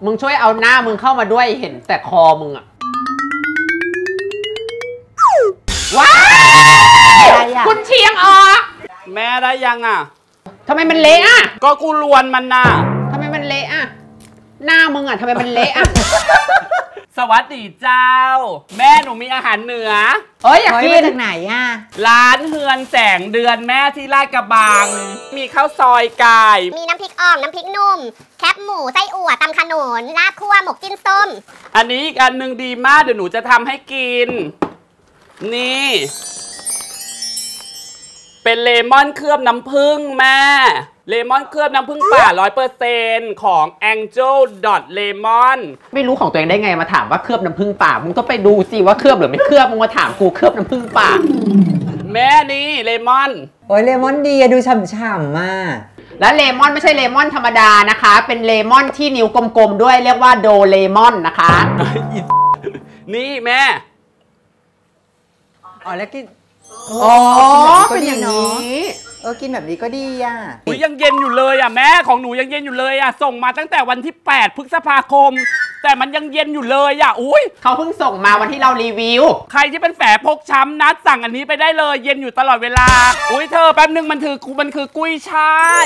มึงช่วยเอาหน้ามึงเข้ามาด้วยเห็นแต่คอมึงอะว้าวคุณเชียงออกแม่ได้ยังอ่ะทำไมมันเละอ่ะก็กูลวนมันน่ะทำไมมันเละอ่ะหน้ามึงอ่ะทำไมมันเละอ่ะสวัสดีเจ้าแม่หนูมีอาหารเหนืออยากกินจากไหนอ่ะร้านเฮือนแสงเดือนแม่ที่ลาดกระบังมีข้าวซอยไก่มีน้ำพริกอ่องน้ำพริกนุ่มแคบหมูไส้อั่วตำขนุนลาบคั่วหมกจิ้นส้มอันนี้อีกอันนึงดีมากเดี๋ยวหนูจะทำให้กินนี่เป็นเลมอนเคลือบน้ำผึ้งแม่เลมอนเคลือบน้ำผึ้งป่า 100% ของ Angel Lemon ไม่รู้ของตัวเองได้ไงมาถามว่าเคลือบน้ำผึ้งป่ามึงก็ไปดูสิว่าเคลือบหรือไม่เคลือบมึงมาถามกูเคลือบน้ำผึ้งป่าแม่นี่เลมอนเลมอนดีดูฉ่ำๆมากและเลมอนไม่ใช่เลมอนธรรมดานะคะเป็นเลมอนที่นิ้วกลมๆด้วยเรียกว่าโดเลมอนนะคะนี่แม่แล้วกินเป็นอย่างนี้กินแบบนี้ก็ดีอ่ะยังเย็นอยู่เลยอ่ะแม่ของหนูยังเย็นอยู่เลยอ่ะส่งมาตั้งแต่วันที่8 พฤษภาคมแต่มันยังเย็นอยู่เลยอ่ะเขาเพิ่งส่งมาวันที่เรารีวิวใครที่เป็นแผลพกช้ำนัดสั่งอันนี้ไปได้เลยเย็นอยู่ตลอดเวลาเธอแป๊บนึงมันคือกุ้ยช่าย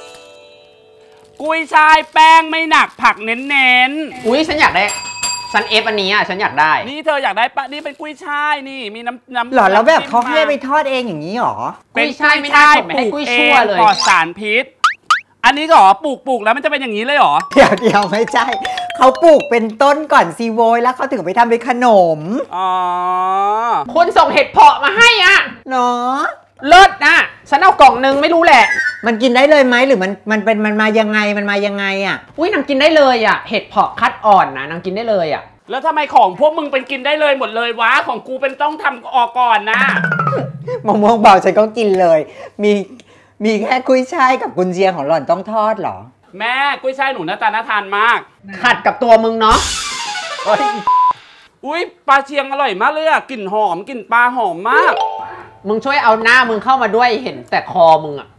แป้งไม่หนักผักเน้นฉันอยากได้ฉันเอฟอันนี้อ่ะฉันอยากได้นี่เธออยากได้ปะนี่เป็นกุ้ยช่ายนี่มีน้ำหรอแล้วแบบเขาให้ไปทอดเองอย่างนี้หรอกุ้ยช่ายไม่ได้ไม่ให้กุ้ยชั่วเลยปลอดสารพิษอันนี้ก็ปลูกแล้วมันจะเป็นอย่างนี้เลยหรอเดี๋ยวไม่ใช่เขาปลูกเป็นต้นก่อนซีโวยแล้วเขาถึงไปทำเป็นขนมคนส่งเห็ดเพาะมาให้อ่ะเนาะเลิศนะฉันเอากล่องนึงไม่รู้แหละมันกินได้เลยไหมหรือมันมายังไงอ่ะนางกินได้เลยอ่ะเห็ดเพาะคัดอ่อนนะนางกินได้เลยอ่ะแล้วทำไมของพวกมึงเป็นกินได้เลยหมดเลยวะของกูเป็นต้องทำออกก่อนนะมะม่วงเบาฉันก็กินเลยมีแค่กุ้ยช่ายกับกุนเชียงของหล่อนต้องทอดหรอแม่กุ้ยช่ายหนูหน้าตาน่าทานมากขัดกับตัวมึงเนาะปลาเชียงอร่อยมากเลยอ่ะกลิ่นหอมกลิ่นปลาหอมมากมึงช่วยเอาหน้ามึงเข้ามาด้วยเห็นแต่คอมึงอ่ะ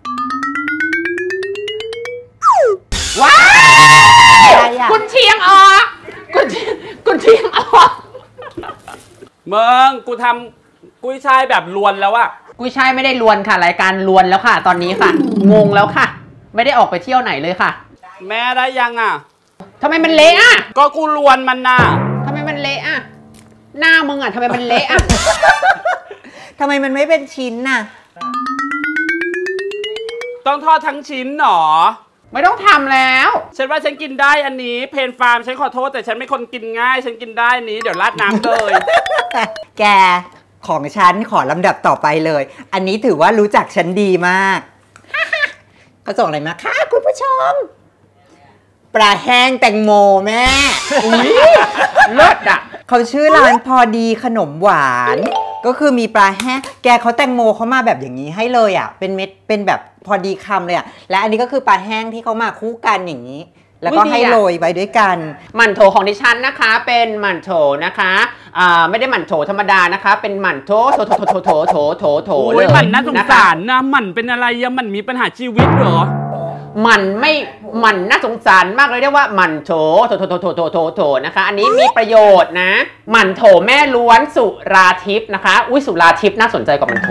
ว้าวคุณเชียงออกคุณเชียงออกมึงกูทำกุ้ยช่ายแบบลวนแล้วอะกุ้ยช่ายไม่ได้ลวนค่ะรายการลวนแล้วค่ะตอนนี้ค่ะงงแล้วค่ะไม่ได้ออกไปเที่ยวไหนเลยค่ะแม่ได้ยังอะทำไมมันเละอะก็กูลวนมันน่ะทำไมมันเละอะหน้ามึงอะทำไมมันเละอะทำไมมันไม่เป็นชิ้นน่ะต้องทอดทั้งชิ้นหรอไม่ต้องทำแล้วฉันว่าฉันกินได้อันนี้เพนฟาร์มฉันขอโทษแต่ฉันไม่คนกินง่ายฉันกินได้นี้เดี๋ยวราดน้ำเลยแกของฉันขอลำดับต่อไปเลยอันนี้ถือว่ารู้จักฉันดีมากเขาส่งอะไรมาคะคุณผู้ชมปลาแห้งแตงโมแม่เลิศอ่ะเขาชื่อร้านพอดีขนมหวานก็คือมีปลาแห้งแกเขาแตงโมเขามาแบบอย่างนี้ให้เลยอ่ะเป็นเม็ดเป็นแบบพอดีคำเลยอ่ะและอันนี้ก็คือปลาแห้งที่เขามาคู่กันอย่างนี้แล้วก็ให้โรยไปด้วยกันหมั่นโถของดิฉันนะคะเป็นหมั่นโถนะคะไม่ได้หมั่นโถธรรมดานะคะเป็นหมั่นโถเลยหมั่นน่าสงสารนะหมั่นเป็นอะไรอะหมั่นมีปัญหาชีวิตเหรอหมั่นน่าสงสารมากเลยเรียกว่าหมั่นโถนะคะอันนี้มีประโยชน์นะหมั่นโถแม่ล้วนสุราทิพย์นะคะสุราทิพย์น่าสนใจกว่าหมั่นโถ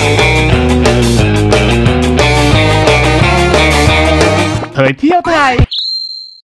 เผยเที่ยวไทย